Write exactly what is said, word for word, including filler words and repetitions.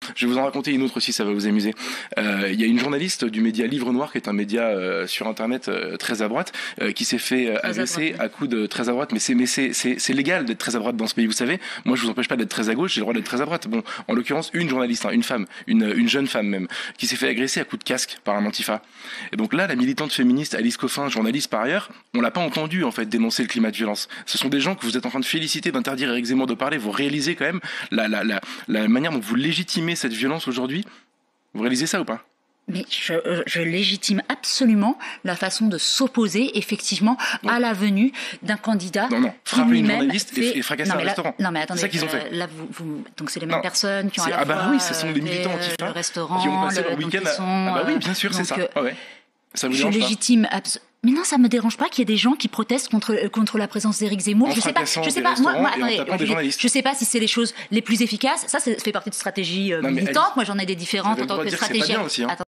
Je vais vous en raconter une autre aussi, ça va vous amuser. Euh, Il y a une journaliste du média Livre Noir, qui est un média euh, sur Internet euh, très à droite, euh, qui s'est fait euh, agresser à, à coups de très à droite. Mais c'est mais c'est c'est c'est légal d'être très à droite dans ce pays, vous savez. Moi, je vous empêche pas d'être très à gauche, j'ai le droit d'être très à droite. Bon, en l'occurrence, une journaliste, hein, une femme, une une jeune femme même, qui s'est fait agresser à coups de casque par un antifa. Et donc là, la militante féministe Alice Coffin, journaliste par ailleurs, on l'a pas entendu en fait dénoncer le climat de violence. Ce sont des gens que vous êtes en train de féliciter, d'interdire Éric Zemmour de parler. Vous réalisez quand même la la la la manière dont vous légitimez cette violence aujourd'hui. Vous réalisez ça ou pas? Mais je, je légitime absolument la façon de s'opposer effectivement bon. à la venue d'un candidat. Non, non, frapper une journaliste fait... et, et fracasser un là, restaurant. Non, mais attendez, c'est ça qu'ils ont fait. Euh, là, vous, vous... donc c'est les mêmes non, personnes qui ont à la ah bah fois oui, ce sont des militants antifa, le restaurant, qui ont passé le, leur week-end. Sont, ah bah oui, bien sûr, c'est ça. Euh, ah ouais. Ça vous je dérange légitime absolument. Mais non, ça me dérange pas qu'il y ait des gens qui protestent contre contre la présence d'Éric Zemmour. En je sais pas, je sais pas. Moi, moi attendez, je, je sais pas si c'est les choses les plus efficaces. Ça, ça fait partie de stratégie euh, militante. Moi, j'en ai des différentes en tant que stratégie. Aussi, hein.